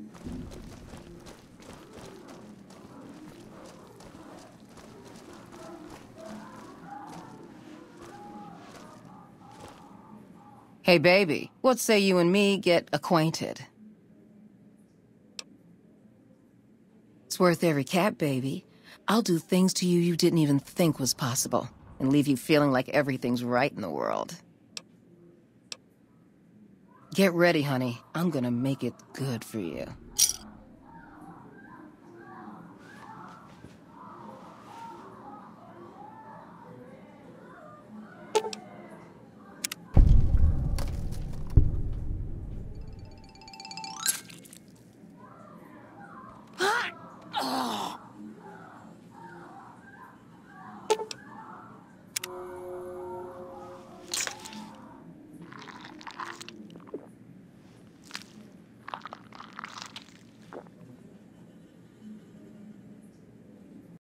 Hey, baby, what say you and me get acquainted? It's worth every cat, baby. I'll do things to you didn't even think was possible, and leave you feeling like everything's right in the world. Get ready, honey. I'm gonna make it good for you.